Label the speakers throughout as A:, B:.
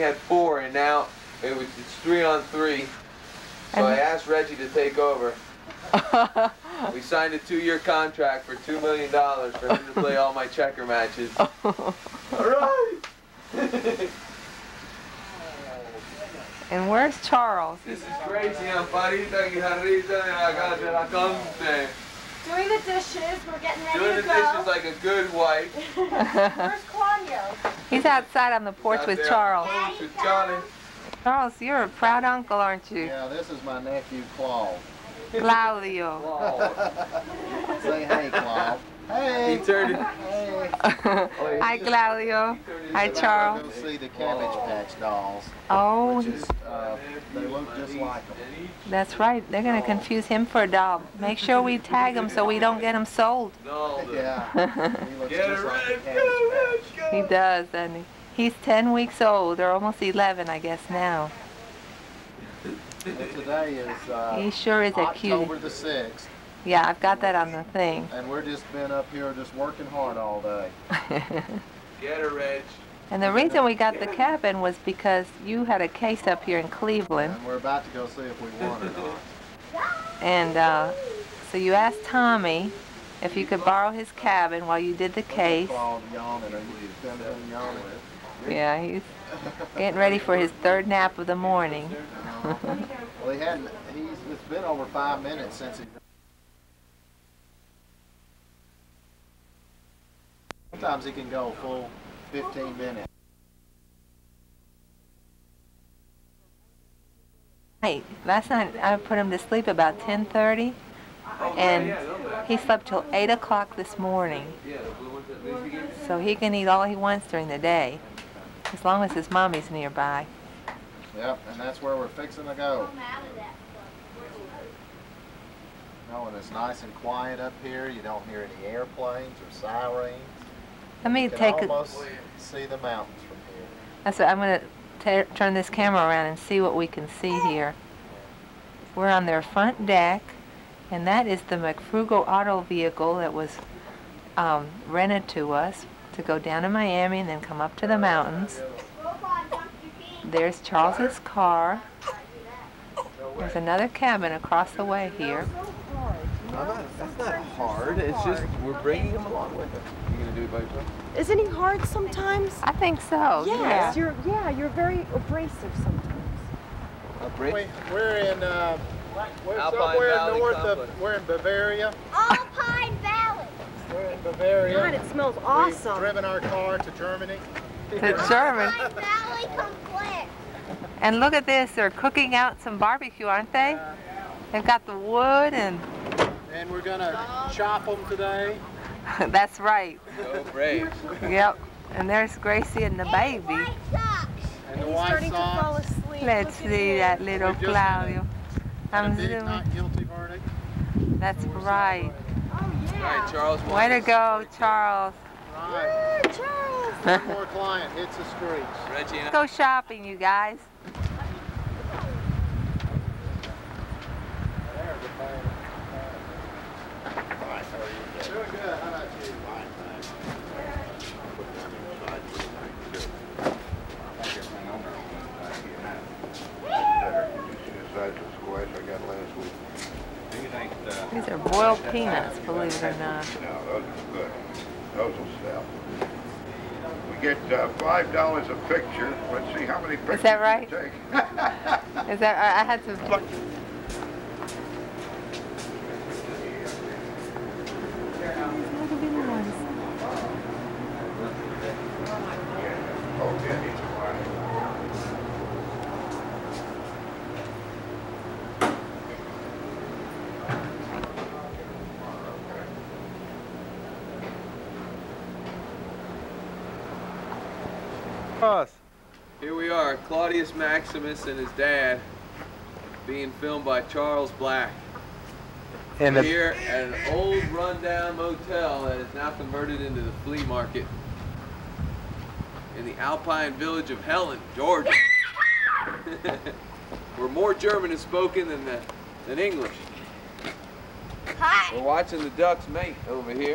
A: had 4, and now it's 3 on 3. So I asked Reggie to take over. We signed a 2-year contract for $2 million for him to play all my checker matches. All right.
B: And where's Charles?
A: This is crazy, Amparita Guijarrita de la Casa de la Conte.
C: Doing the dishes, we're getting ready
A: Doing
C: to
A: the
C: go.
A: dishes like a good wife.
C: Where's Claudio?
B: He's outside on the porch with Charles.
A: With Charlie.
B: Charles, you're a proud uncle, aren't you?
D: Yeah, this is my nephew, Claude.
B: Claudio.
D: Say hey, Claude. Hey.
A: He turned it.
D: Hey.
B: Hi, Claudio. Hi, Charles.
D: Go see the Cabbage Patch dolls.
B: Oh,
D: Which is, they look just like them.
B: that's right. They're going to confuse him for a doll. Make sure we tag him so we don't get him sold.
A: No,
D: Yeah. He looks
A: Get
D: just
A: it
D: like the
A: right.
D: Cabbage Patch.
B: He does, doesn't he? He's 10 weeks old, or almost 11, I guess, now.
D: And today is
B: He sure is a cutie.
D: October the 6th.
B: Yeah, I've got that on the thing.
D: And we're just been up here just working hard all day.
A: Get her, Reg.
B: And the reason we got the cabin was because you had a case up here in Cleveland.
D: And we're about to go see if we won or not.
B: And so you asked Tommy if you could borrow his cabin while you did the case.
D: Claude yawning. Are you feeling him yawning?
B: Yeah, he's getting ready for his 3rd nap of the morning.
D: Well, it's been over 5 minutes since he... Sometimes he can go a full 15 minutes.
B: Hey, last night I put him to sleep about 10:30, and he slept till 8 o'clock this morning. So he can eat all he wants during the day, as long as his mommy's nearby.
D: Yep, and that's where we're fixing to go. No, and it's nice and quiet up here. You don't hear any airplanes or sirens.
B: Let me
D: You can
B: take
D: almost see the mountains from here.
B: That's what I'm going to turn this camera around and see what we can see here. We're on their front deck, and that is the McFrugal auto vehicle that was rented to us to go down to Miami and then come up to the mountains. There's Charles's car. There's another cabin across the way here.
A: That's not hard. It's just we're bringing him along with us. You gonna do it by yourself?
C: Isn't he hard sometimes?
B: I think so.
C: Yes, you're very abrasive sometimes.
D: We're in we're
A: Alpine
D: somewhere
A: Valley
D: north
A: Complex.
D: we're in Bavaria.
C: Alpine Valley.
D: We're in Bavaria.
C: God, it smells
D: We've
C: awesome.
D: driven our car to Germany.
B: The German.
C: Alpine Valley Complex.
B: And look at this. They're cooking out some barbecue, aren't they? They've got the wood and...
D: And we're gonna chop them today.
B: That's right.
A: Go Braves.
B: Yep. And there's Gracie and the baby.
D: And the
C: He's
D: white
C: starting to fall
D: socks.
C: asleep.
B: Let's
C: Look at
B: see
C: him.
B: that little
D: We're just
B: Claudio.
D: And a
B: I'm
D: big
B: zooming.
D: not guilty verdict.
B: That's right.
C: Oh, yeah.
A: All right, Charles.
B: Way to go, Charles.
D: Right.
C: Charles.
D: One more client hits the streets.
A: Reggie and
B: Let's go shopping, you guys.
D: Doing good. How about you?
B: These are boiled peanuts, believe it or not.
E: No, those are good. Those will sell. We get $5 a picture. Let's see how many pictures
B: that right?
E: you take.
B: Is that I had to...
E: Okay.
A: Here we are, Claudius Maximus and his dad, being filmed by Charles Black.
F: And
A: We're here at an old rundown motel that is now converted into the flea market in the Alpine village of Helen, Georgia. Where more German is spoken than English.
C: Hi.
A: We're watching the ducks mate over here.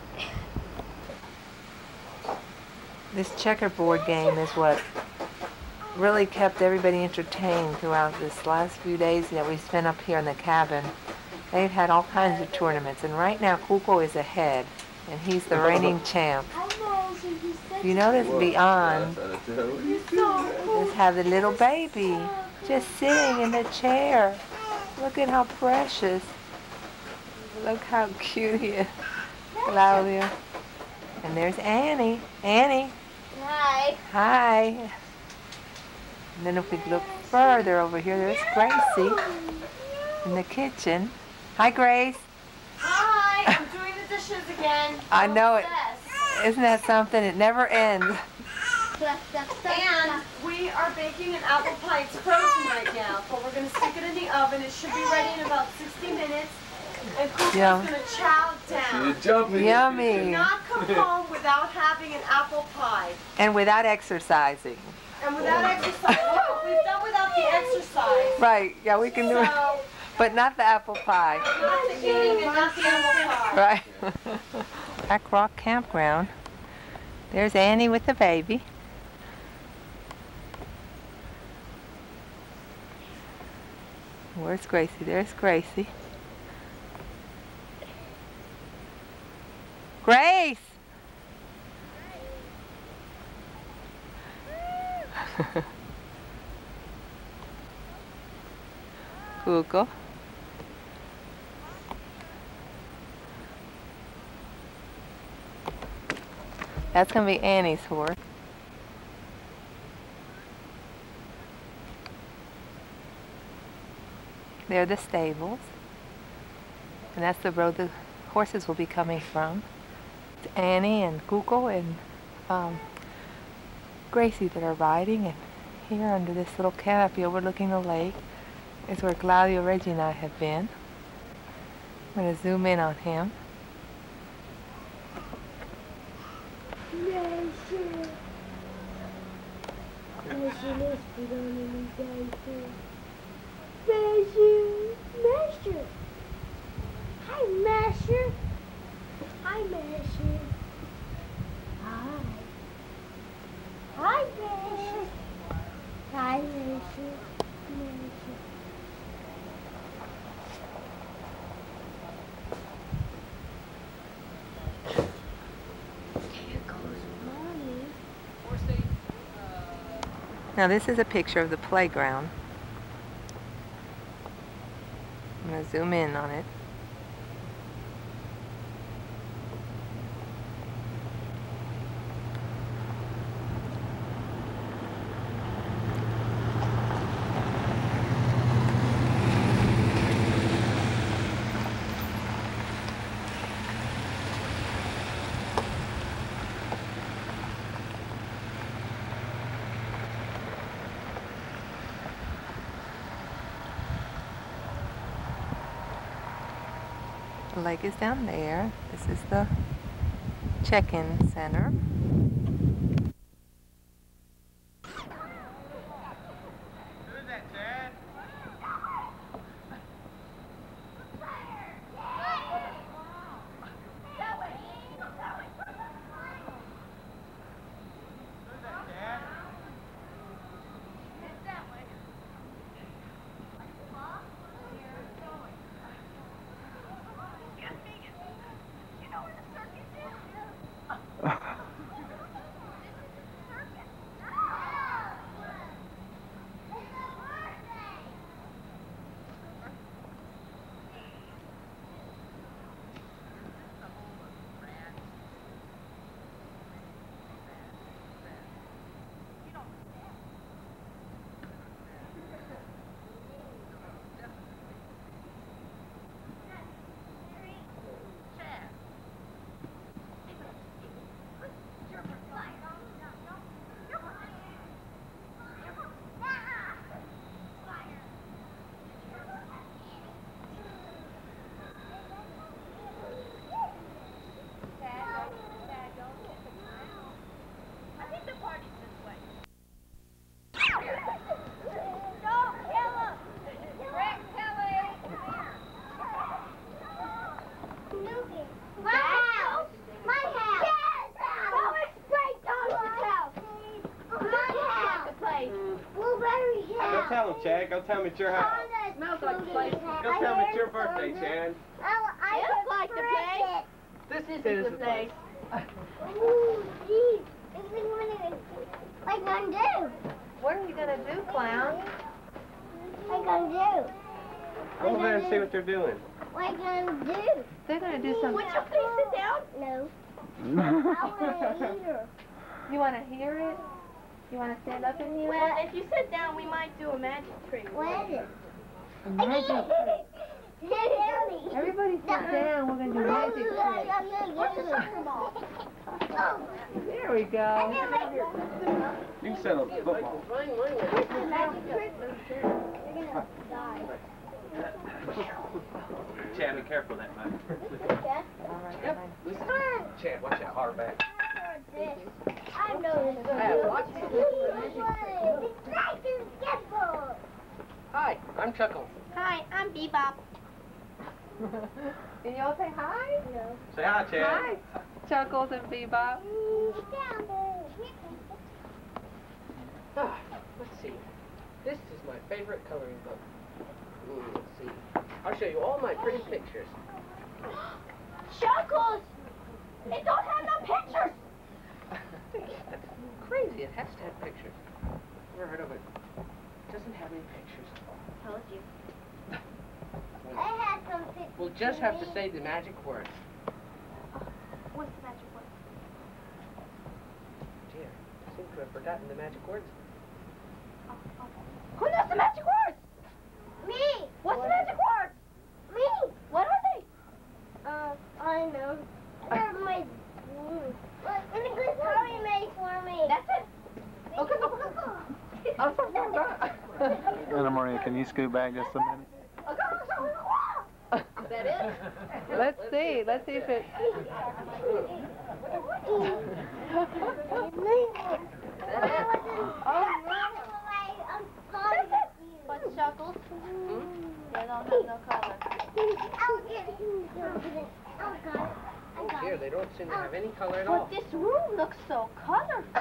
B: This checkerboard game is what really kept everybody entertained throughout this last few days that we spent up here in the cabin. They've had all kinds of tournaments, and right now Kuko is ahead, and he's the reigning champ. If you notice beyond, just have the little baby just sitting in the chair. Look at how precious. Look how cute he is. Claudia. And there's Annie. Annie.
C: Hi.
B: Hi. And then if we look further over here, there's Gracie in the kitchen. Hi, Grace.
G: Hi, I'm doing the dishes again.
B: I know it.
G: Obsessed.
B: Isn't that something? It never ends.
G: And we are baking an apple pie. It's frozen right now, but we're going to stick it in the oven. It should be ready in about 60 minutes. And Kuko's
B: Yum.
G: going to chow down.
A: You're jumping.
B: Yummy.
G: Do not come home without having an apple pie.
B: And without exercising.
G: And without exercise. Well, we've done without the exercise.
B: Right, yeah, we can do it.
G: So,
B: But not the apple pie.
G: not the eating and not the apple pie.
B: Right. Black Rock Campground. There's Annie with the baby. Where's Gracie? There's Gracie. Grace! Kuko. That's going to be Annie's horse. They're the stables. And that's the road the horses will be coming from. It's Annie and Kuko and Gracie that are riding. And here under this little canopy overlooking the lake is where Claudio, Reggie, and I have been. I'm going to zoom in on him.
C: Master. Hi, Master. Hi, Master. Hi. Hi, Master. Hi, Master. Master. Here goes Mommy.
B: Now this is a picture of the playground. I'm going to zoom in on it. The lake is down there. This is the check-in center.
H: tell him, Chad. Go tell him it's your house.
C: Smells like place.
H: Go tell him it's your birthday, Chad.
C: Feels like the place.
H: This
C: This is the place. Ooh, geez. What are you gonna do?
B: What are you gonna do, clown?
C: What are you gonna do?
H: Go over there and see what they're doing.
C: What are you gonna do?
B: They're gonna do some.
C: Would you please sit down? No. I want to hear.
B: You wanna hear it? You wanna stand up and hear
G: Well,
B: it?
G: if you sit down, we might do a magic trick.
C: What is it?
B: Magic.
C: Daddy.
B: Everybody sit down. We're gonna do magic tricks.
C: What's the soccer ball?
B: There we go.
H: You can settle the football. Chad, be careful of that, man. Chad, watch that hard back.
C: I know this.
I: Hi, I'm Chuckles.
C: Hi, I'm Bebop.
B: Can y'all say hi?
C: No.
H: Say hi, Chad.
B: Hi, Chuckles and Bebop.
I: Let's see. This is my favorite coloring book. Let's see. I'll show you all my pretty pictures.
C: Chuckles! It don't have no pictures!
I: That's crazy. It has to have pictures. Never heard of it. It doesn't have any pictures.
C: Told you. I had some pictures.
I: We'll just have to say the magic words.
C: What's the magic word?
I: Dear, I seem to have forgotten the magic words.
C: Who knows the magic words? Me! What's the magic words? Me! What are they? I know. They're my... In English, how you made for me? That's it. Okay,
F: Anna Maria, can you scoot back just a minute?
C: Is that it?
B: Let's see. Let's see if it.
C: What's Chuckles? They don't have no color.
I: Oh dear, they don't seem to have any color at
C: But
I: all.
C: this room looks so colorful.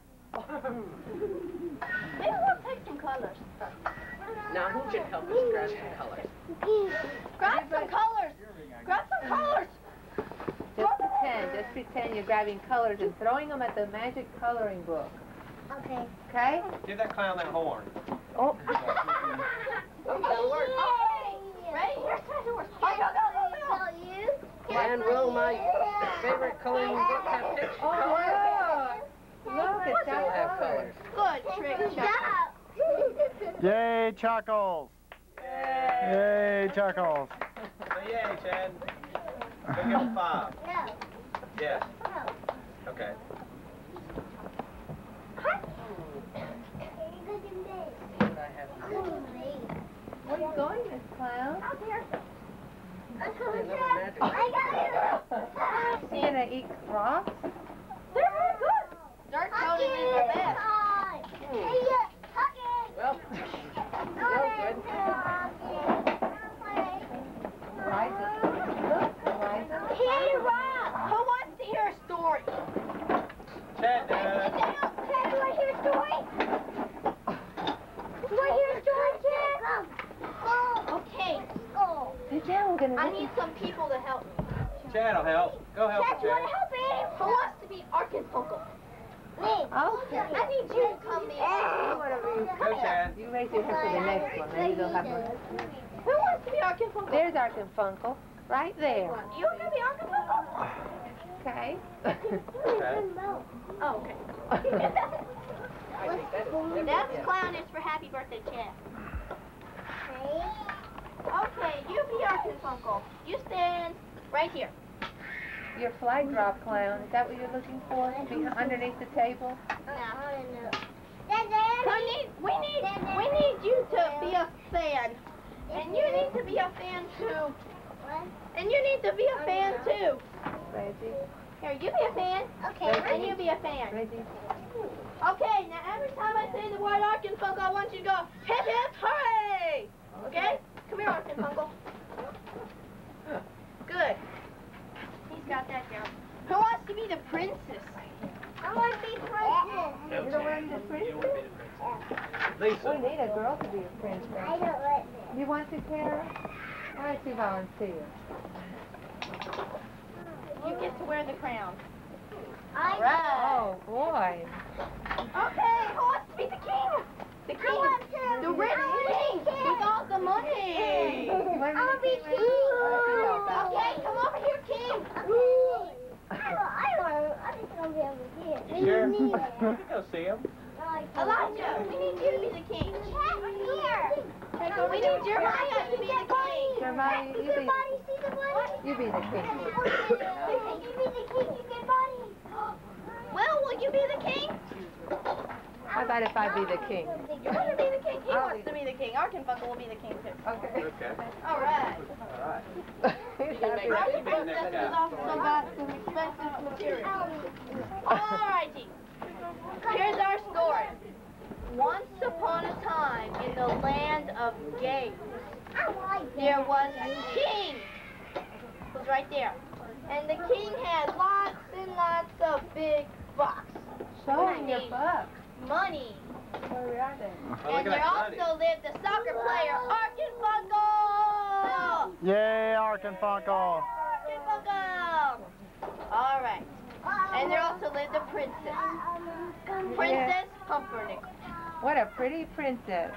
C: Maybe we'll take some colors.
I: Now, who should help us grab some colors?
C: Grab some colors. Grab some colors.
B: Just pretend you're grabbing colors and throwing them at the magic coloring book.
C: Okay.
B: Okay?
H: Give that clown that horn.
B: Oh.
I: That'll work.
C: Okay. Ready? Here's the words.
I: And will my favorite coloring book have pictures?
B: Oh, wow. Look, it's
I: It'll have colors.
C: Good trick, Chuck.
F: Yay, Chuckles! Yay, Chuckles!
H: Say yay, Chad. Go give him 5.
C: No.
H: Yes.
C: No.
H: Okay.
B: Where are you going, Miss Clown?
C: Out here.
I: Another magic.
B: You gonna eat rocks?
C: They're very good. Dark coating is the best.
I: Well, no good.
C: Hey, Rob! Who wants to hear a story?
H: Chad
C: Chad, do I hear a story? Do I hear a story, Chad? Okay.
B: Sit down, we're gonna
C: I need some people to help me.
H: Chad will help. Go help
C: Chad,
H: him,
C: you want
H: Chad.
C: to help me? Who wants to be Arkanfunkel? Me.
B: Okay.
C: I need you to come be Arkanfunkel.
H: Go, Chad.
B: You raise your hand for the next one, maybe they'll have one.
C: Who wants to be Arkanfunkel?
B: There's Arkanfunkel, right there.
C: You want to be Arkanfunkel?
B: Okay.
H: Okay.
C: Oh, okay. That's clown is for happy birthday, Chad. Okay, you be Arkanfunkel. You stand right here.
B: Your flag drop, Clown. Is that what you're looking for? Underneath the table?
C: No. We need you to be a fan. And you need to be a fan too. And you need to be a fan too.
B: Reggie.
C: Here, you be a fan. Okay. And you be a fan.
B: Reggie.
C: Okay, now every time I say the word Arkanfunkel, I want you to go hip hip hooray! Okay? Come here, Arkanfunkel. Good. He's got that down. Who wants to be the princess? I want to be princess.
B: You don't want to be the princess?
H: Lisa.
B: We need a girl to be a princess.
C: I don't let
B: You want to, Kara? Why don't you volunteer?
C: You get to wear the crown.
B: Oh, boy.
C: Okay, who wants to be the king? The king. The rich king with all the money. I want to be king. Okay, come over here, king. I think I'll be able to see it.
H: You sure? You can go see him.
C: Elijah, we need you to be the king. Here. We need Jeremiah to be the king.
B: Jeremiah, you be the king.
C: You be the king, you get money. Will you be the king?
B: How about if I be the king?
C: You want to be the king? He wants to be the king. Arkenbuckle will be the king too.
B: Okay.
H: Okay.
C: All right. Our princess has also got some expensive material. All righty. Here's our story. Once upon a time, in the land of games, there was a king. Who's right there. And the king had lots and lots of big bucks.
B: Show me your bucks.
C: Money.
B: Where are they?
C: And there also lived a soccer player, Arkenbuckle!
F: Yay, Arkenbuckle!
C: Arkenbuckle! All right. And there also lived a princess. Princess Pumpernickel.
B: What a pretty princess.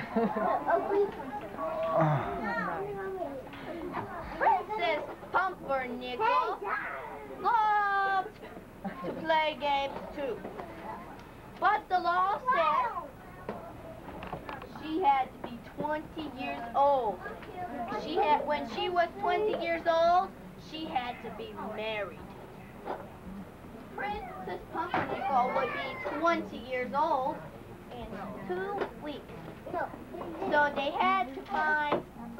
C: Princess Pumpernickel loved to play games too. But the law said she had to be 20 years old. When she was 20 years old, she had to be married. Princess Pumpernickel would be 20 years old in 2 weeks. So they had to find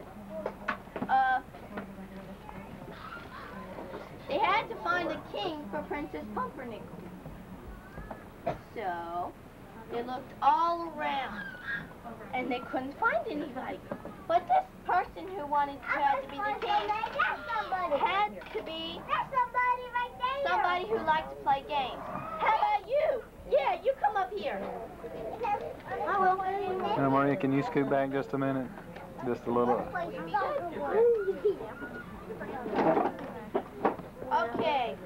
C: a king for Princess Pumpernickel. So they looked all around and they couldn't find anybody. But this person who wanted to try to be the king had to be somebody who liked to play games. How about you? Yeah, you come up here. I will.
F: Anna Maria, can you scoot back just a minute? Just a little.
C: Okay.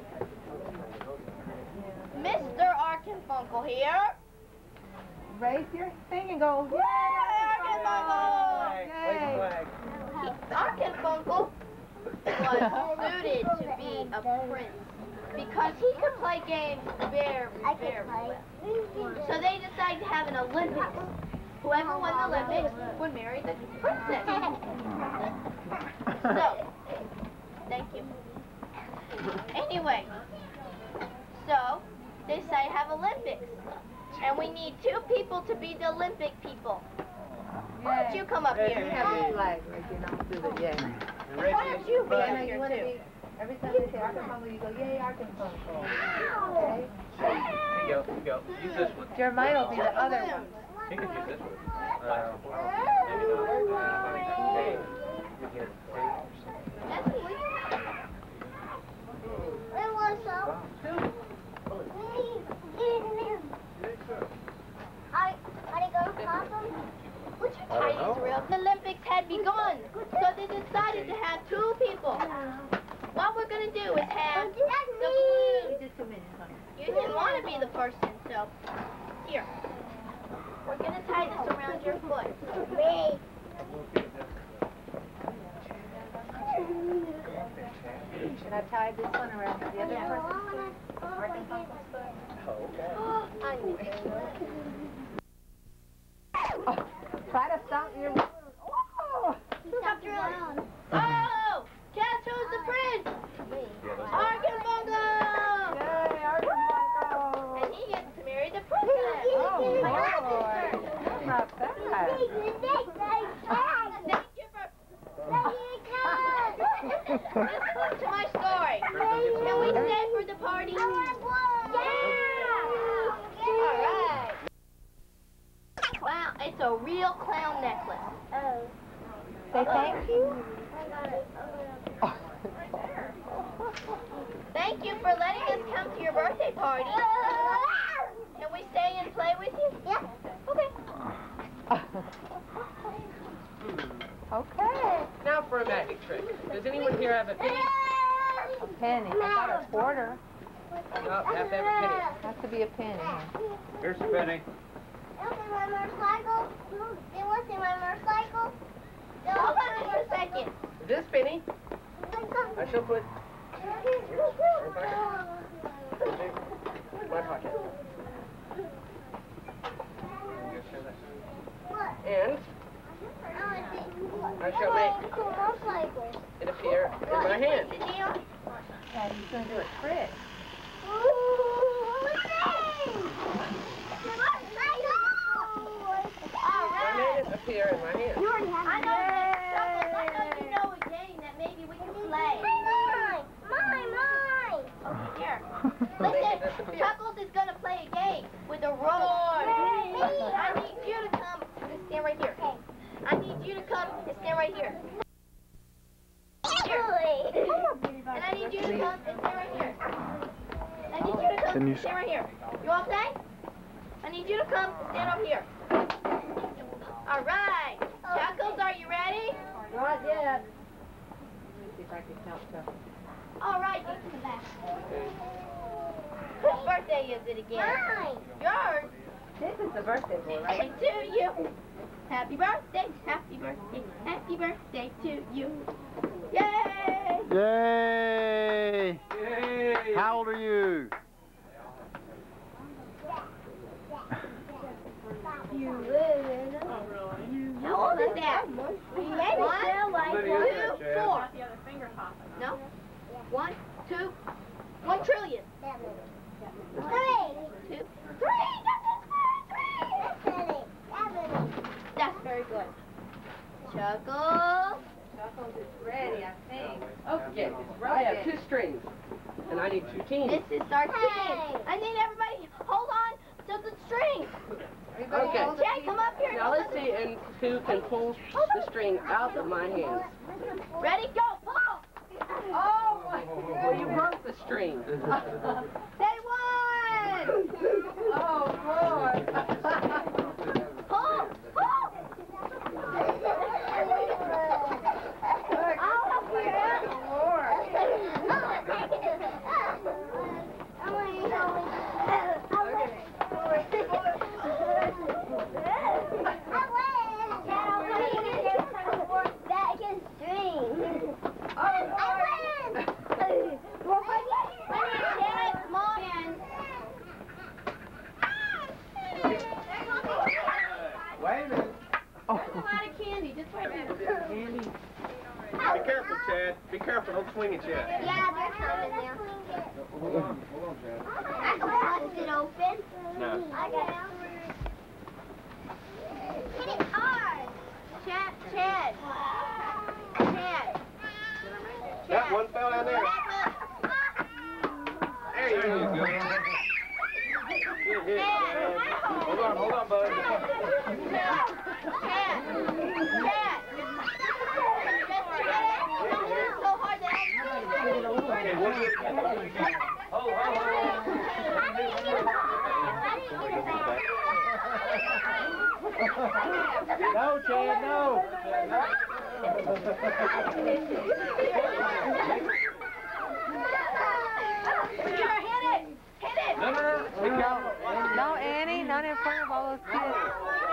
C: Mr. Arkenbuckle here.
B: Raise your thing and go, yay,
C: Arkenbuckle!
B: Yay.
C: Arkenbuckle was suited to be a prince because he could play games very, very well. So they decided to have an Olympics. Whoever won the Olympics would marry the princess. So, thank you. Anyway, so they decided to have Olympics. And we need 2 people to be the Olympic people. Why don't you come up here?
B: You have a flag, Reggie, and I'll do the yay.
C: Why don't you be up
B: You
C: here
B: want to
C: too?
B: be, every time they say Arkenbuckle, you go, yay, Arkenbuckle. Okay?
H: Here you go. Use this one.
B: Jeremiah will be the other one.
H: You can use this one.
C: The Olympics had begun, so they decided to have 2 people. What we're going to do is have the balloon.
B: Just a minute, honey.
C: You didn't want to be the person, so here. We're going to tie this around your foot. Me.
B: Should I tie this one around the other person's foot? Arkenbuckle's foot? Oh, try to stop your balloon. Oh!
C: Stop drilling. Oh! Guess who's the prince? Arkenbuckle!
B: Yay, Arkenbuckle!
C: And he gets to marry the princess.
B: Oh, boy. That's not bad.
C: Thank you for... Listen to my story. Can we stay for the party? Yeah! All right. Wow, it's a real clown necklace. Oh.
B: Say thank you.
C: Thank you for letting us come to your birthday party. Can we stay and play with you? Yeah. Okay.
I: have a penny?
B: A penny. I got a quarter.
I: No, have to have a penny.
B: Has to be a penny.
H: Here's a penny.
C: You want to see my motorcycle? You want to see my motorcycle? Hold on for a second.
I: This penny, I shall put in my pocket. And I shall make it appear in my hand.
B: Yeah, he's going to do a trick.
I: I made it appear in my hand.
C: I know you know a game that maybe we can play. Mine. Here. Listen, Chuckles is going to play a game with a rope. I need you to come and stand right here. I need you to come and stand right here. And I need you to come and stand right here. I need you to come and stand right here. You all say? I need you to come and stand up here. All right. Chuckles, are you ready?
I: Not yet.
B: Let me see if I can count Chuckles.
C: All right, get to the back. Whose birthday is it again? Mine. Yours.
B: This is the birthday boy, right?
C: To you. Happy birthday, happy birthday, happy birthday to you. Yay!
F: Yay!
H: Yay!
F: How old are you?
C: How old is that? 1, 2, 4. No? 1, 2, 1 trillion. 3. 2, 3. That's very good. Chuckles.
B: Chuckles is ready, I think.
I: Okay, I have 2 strings, and I need 2 teams.
C: This is our team. I need everybody hold on to the string.
I: Okay.
C: Jack, come up here.
I: Now let's see who can pull the string out of my hands.
C: Ready? Go. Pull.
I: Oh my! Well, you broke the string.
C: Say 1.
I: Oh boy!
C: Pull. I'll help you out.
H: Wait a minute.
C: There's a lot of candy. Just wait a minute.
I: Candy.
H: Be careful, Chad. Be careful. Don't swing it yet.
C: Yeah, there's some in there.
H: Hold on, Chad.
C: I can bust it open.
H: No.
C: I got it. Hit it hard. Chad.
H: That one fell down there. There you go. Good hit, Chad. Hold on, bud.
C: Chad. So hard that
H: Okay, we'll get it.
F: No, Chad, no.
H: No.
B: No, Annie, not in front of all those kids.